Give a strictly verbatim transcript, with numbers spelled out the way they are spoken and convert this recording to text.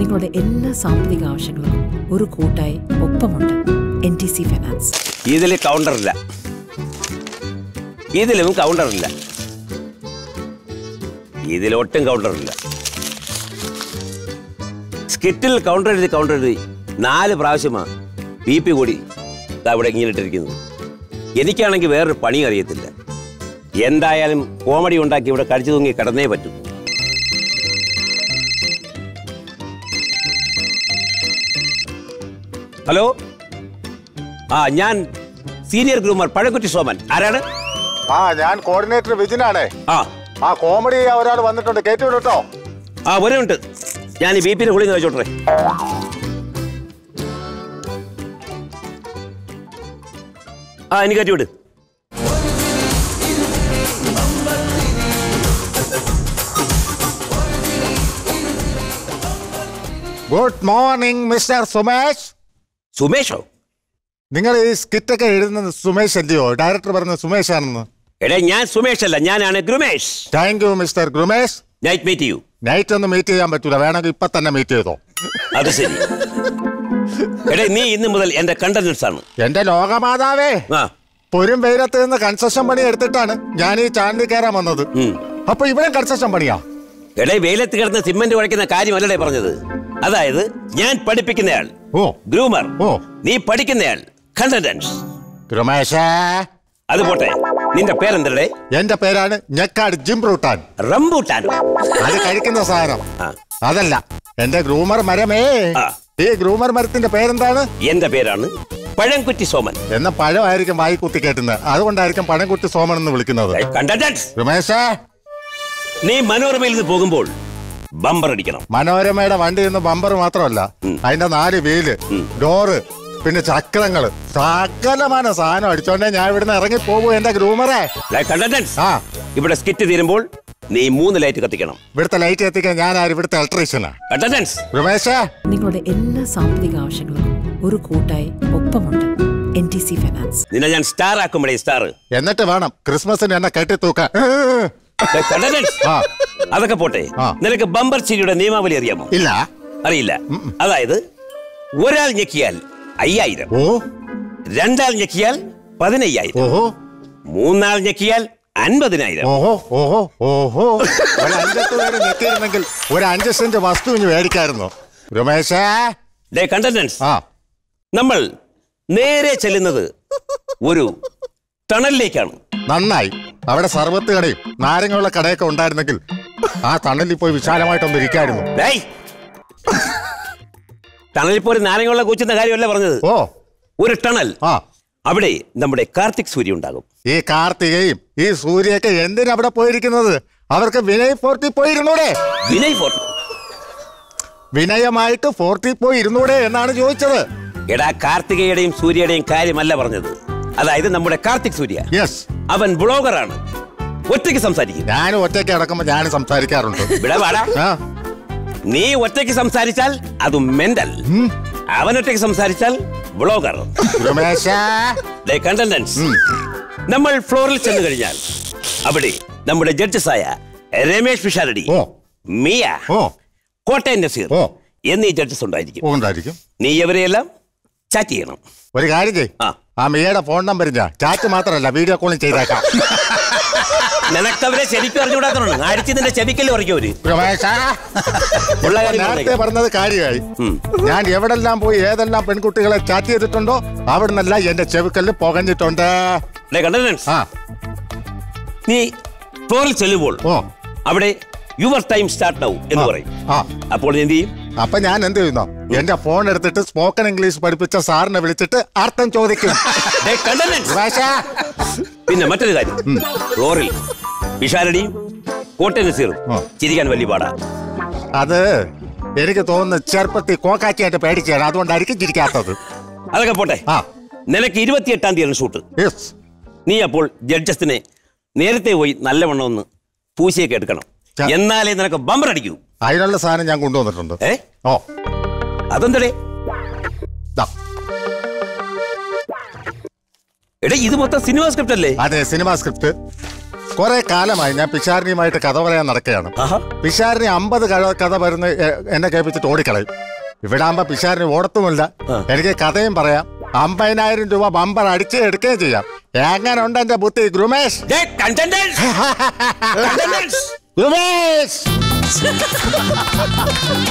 നിങ്ങളുടെ എല്ലാ സാമ്പത്തിക ആവശ്യങ്ങൾക്കും ഒരു കൂട്ടായി ഒപ്പമുണ്ട് എൻ ടി സി ഫൈനാൻസ്. ഇതിൽ കൗണ്ടറില്ല, ഇതിലും കൗണ്ടറില്ല, ഇതിലൊട്ടും കൗണ്ടറില്ല. സ്കിറ്റിൽ കൗണ്ടർ എഴുതി കൗണ്ടർ എഴുതി നാല് പ്രാവശ്യമാണ് ബി പി കൂടി ഇവിടെ ഇങ്ങനെ ഇട്ടിരിക്കുന്നത്. എനിക്കാണെങ്കിൽ വേറൊരു പണി അറിയത്തില്ല. എന്തായാലും കോമഡി ഉണ്ടാക്കി ഇവിടെ കടിച്ചു തൂങ്ങി കിടന്നേ പറ്റൂ. ഹലോ, ആ ഞാൻ സീനിയർ ഗ്രൂമർ പഴക്കുറ്റി സോമൻ. ആരാണ്? ആ ഞാൻ കോർഡിനേറ്റർ വിജിനാണേ. ആ ആ കോമഡി ഒരാൾ വന്നിട്ടുണ്ട്, കേട്ടു വിട്ടോ. ആ വരുന്നുണ്ട്. ഞാൻ ഈ ബി പിന്നെ ഗുളിക കഴിച്ചോട്ടെ. ആ എനിക്ക് കയറ്റി വിട്. Good morning mister Sumesh. സുമേഷോ? നിങ്ങൾ ഈ സ്കിറ്റൊക്കെ എഴുതുന്നത് സുമേഷ് അല്ലയോ? ഡയറക്ടർ പറഞ്ഞത് സുമേഷ് ആണെന്ന്. എടേ ഞാൻ സുമേഷ് അല്ല, ഞാനാണ് Groomesh. Thank you mister Groomesh. Night meet ചെയ്യൂ. നൈറ്റ് ഒന്നും മീറ്റ് ചെയ്യാൻ പറ്റൂല, വേണമെങ്കിൽ ഇപ്പൊ തന്നെ മീറ്റ് ചെയ്തോ. അത് ശരി. എടേ നീ ഇന്ന് മുതൽ എന്റെ കണ്ടന്റ്സ് ആണ്. എന്റെ ലോകമാതാവേ, പൊരും വെയിലത്ത് നിന്ന് കൺസ്ട്രക്ഷൻ പണി എടുത്തിട്ടാണ് ഞാൻ ഈ ചാനലിൽ കയറാൻ വന്നത്. അപ്പൊ ഇവിടെ കൺസ്ട്രക്ഷൻ പണിയാ? എടേ വെയിലത്ത് കിടന്ന് സിമെന്റ് കുഴക്കുന്ന കാര്യമല്ലേ പറഞ്ഞത്. അതായത് ഞാൻ പഠിപ്പിക്കുന്നയാൾ ഓ ഗ്രൂമർ, ഓ നീ പഠിക്കുന്നയാൾ കണ്ടന്റ്സ്. ഗ്രൂമേഷേ അത് പോട്ടെ, നിന്റെ പേരെന്തേ? എന്റെ പേരാണ് ഞെക്കാട് ജിംബ്രൂട്ടാൻ. റംബൂട്ടാൻ? അത് കഴിക്കുന്ന സാധനം അതല്ല, എന്റെ ഗ്രൂമർ മരമേ. ഈ ഗ്രൂമർ മരത്തിന്റെ പേരെന്താണ്? എന്റെ പേരാണ് പഴംകുറ്റി സോമൻ. എന്ന പഴമായിരിക്കും വായി കുത്തി കേട്ടുന്നത്, അതുകൊണ്ടായിരിക്കും പഴംകുറ്റി സോമൻ എന്ന് വിളിക്കുന്നത്. രമേശേ, നീ മനോരമയിൽ നിന്ന് പോകുമ്പോൾ ബമ്പർ അടിക്കണം. മനോരമയുടെ വണ്ടി നിന്ന് ബമ്പർ മാത്രമല്ല, അതിന്റെ നാല് വീല്, ഡോറ്, പിന്നെ ചക്രങ്ങള്, സകലமான സാധനം അടിച്ചോണ്ടേ ഞാൻ ഇവിടുന്ന് ഇറങ്ങി പോകൂ എന്റെ ഗ്രൂമറെ. ആ ഇവിടെ സ്കിറ്റ് തീരുമ്പോൾ നീ മൂന്ന് ലൈറ്റ് കത്തിക്കണം. ഇവിടുത്തെ ലൈറ്റ് കത്തിക്കാൻ ഞാൻ ആര്? ഇവിടുത്തെ ഇലക്ട്രീഷ്യനാ. രമേശേ, നിങ്ങളുടെ എല്ലാ സാമ്പത്തിക ആവശ്യങ്ങൾക്കും ഒരു കൂട്ടായി ഒപ്പമുണ്ട് എൻ ടി സി ഫൈനാൻസ്. നിന്നെ ഞാൻ സ്റ്റാർ ആക്കുമ്പോഴേ സ്റ്റാർ. എന്നിട്ട് വേണം ക്രിസ്മസിന് എന്നെ കെട്ടിത്തൂക്കാൻ. അതൊക്കെ പോട്ടെ, നിനക്ക് ബമ്പർ ചിരിയുടെ നിയമാവലി അറിയാമോ? ഇല്ല. അറിയില്ല. അതായത് ഒരാൾ ഞെക്കിയാൽ അയ്യായിരം, രണ്ടാൾ ഞെക്കിയാൽ പതിനയ്യായിരം, മൂന്നാൾ ഞെക്കിയാൽ അൻപതിനായിരം. ഓഹോ ഓഹോ ഓഹോ ഒരു അഞ്ചെട്ട് പേര് ഞെക്കിയിരുന്നെങ്കിൽ ഒരു അഞ്ച് സെന്റ് വസ്തു ഇനി മേടിക്കായിരുന്നു. രമേശേ, കണ്ടന്റ്സ്, നമ്മൾ നേരെ ചെല്ലുന്നത് ഒരു ടണലിലേക്കാണ്. നന്നായി. അവിടെ സർവത്ത് കടയും നാരങ്ങളുള്ള കടയൊക്കെ ഉണ്ടായിരുന്നെങ്കിൽ ആ ടണലിൽ പോയി വിശാലമായിട്ടൊന്നും ഇരിക്കായിരുന്നു. ടണലിൽ പോയി നാരങ്ങളുള്ള കൂച്ചുന്ന കാര്യമല്ല പറഞ്ഞത്. ഓ, ഒരു ടണൽ. ആ അവിടെ നമ്മുടെ കാർത്തിക് സൂര്യ ഉണ്ടാകും. ഈ കാർത്തികയും ഈ സൂര്യയൊക്കെ എന്തിനാ അവിടെ പോയിരിക്കുന്നത്? അവർക്ക് വിനയ് ഫോർട്ടി പോയിരുന്നൂടെ? വിനയ് ഫോർട്ടി വിനയമായിട്ട് ഫോർട്ടി പോയി ഇരുന്നൂടെ എന്നാണ് ചോദിച്ചത്. എടാ, കാർത്തികയുടെയും സൂര്യയുടെയും കാര്യമല്ല പറഞ്ഞത്. അതായത് നമ്മുടെ കാർത്തിക് സൂര്യ, യെസ്, അവൻ ബ്ലോഗറാണ്. ഒറ്റയ്ക്ക് സംസാരിക്കും. ഞാനും ഒറ്റയ്ക്ക് അടക്കുമ്പോ ഞാനും സംസാരിക്കാറുണ്ട്. നീ ഒറ്റയ്ക്ക് സംസാരിച്ചാൽ അത് മെന്റൽ, അവൻ ഒറ്റയ്ക്ക് സംസാരിച്ചാൽ ബ്ലോഗർ. കണ്ടന്റ്സ്, നമ്മൾ ഫ്ലോറിൽ ചെന്ന് കഴിഞ്ഞാൽ അവിടെ നമ്മുടെ ജഡ്ജസ് ആയ രമേഷ് പിഷാരടി, മിയ, കോട്ടയം നസീർ എന്നീ ജഡ്ജസ് ഉണ്ടായിരിക്കും. നീ ഇവരെയെല്ലാം ചാറ്റ് ചെയ്യണം. ഒരു കാര്യം ചെയ്യ്, ആ മിയയുടെ ഫോൺ നമ്പർ ചാറ്റ് മാത്രമല്ല വീഡിയോ കോളിൽ ചെയ്തേക്കാം. നിനക്കവരെ ശരിക്കും അറിഞ്ഞുകൂടാത്തതാണ്. അടിച്ച് നിന്റെ ചെവിക്കല് കുറയ്ക്കവര്. നേരത്തെ പറഞ്ഞത് കാര്യമായി. ഞാൻ എവിടെല്ലാം പോയി ഏതെല്ലാം പെൺകുട്ടികളെ ചാറ്റ് ചെയ്തിട്ടുണ്ടോ അവിടെ നിന്നല്ല എന്റെ ചെവിക്കല്ല് പുകഞ്ഞിട്ടുണ്ട്. നീ ഫ്ലോറിൽ ചെല്ലുമ്പോൾ അവിടെ യുവർ ടൈം സ്റ്റാർട്ട് നൗ എന്ന് പറയും. അപ്പോൾ എന്ത് ചെയ്യും? അപ്പൊ ഞാൻ എന്ത് ചെയ്യുന്നു? എന്റെ ഫോൺ എടുത്തിട്ട് സ്പോക്കൺ ഇംഗ്ലീഷ് പഠിപ്പിച്ച സാറിനെ വിളിച്ചിട്ട് അർത്ഥം ചോദിക്കും. പിന്നെ മറ്റൊരു കാര്യം, ഫ്ലോറിൽ പിഷാരടിയും കോട്ടയം നസീറും ചിരിക്കാൻ വലിയ പാടാ. അത് എനിക്ക് തോന്നുന്നു ചെറുപ്പത്തിൽ കോക്കാച്ചിയായിട്ട് പേടിച്ചാണ്, അതുകൊണ്ടായിരിക്കും ചിരിക്കാത്തത്. അതൊക്കെ പോട്ടെ, നിനക്ക് ഇരുപത്തിയെട്ടാം തീയതി ഷൂട്ട്. നീ അപ്പോൾ ജഡ്ജസിനെ നേരത്തെ പോയി നല്ലവണ്ണം ഒന്ന് പൂശിയൊക്കെ എടുക്കണം, എന്നാലേ നിനക്ക് ബമ്പർ അടിക്കൂ. അതിനുള്ള സാധനം ഞാൻ കൊണ്ടുവന്നിട്ടുണ്ട്. ഏ ഓ അതെന്തടേ? എടാ, ഇത് മൊത്തം സിനിമ സ്ക്രിപ്റ്റ് അല്ലേ? അതെ, സിനിമ സ്ക്രിപ്റ്റ്. കുറെ കാലമായി ഞാൻ പിഷാരണിയുമായിട്ട് കഥ പറയാൻ നടക്കുകയാണ്. പിഷാരണി അമ്പത് കഥ വരുന്ന എന്നെ കേൾപ്പിച്ചിട്ട് ഓടിക്കളയും. ഇവിടെ ആകുമ്പോ പിഷാരണി ഓടത്തുമില്ല. എനിക്ക് കഥയും പറയാം, അമ്പതിനായിരം രൂപ ബമ്പർ അടിച്ച് എടുക്കുകയും ചെയ്യാം. എങ്ങനെ ഉണ്ട് എന്റെ ബുദ്ധി ഗ്രൂമേഷ്? ഗ്രൂമേഷ്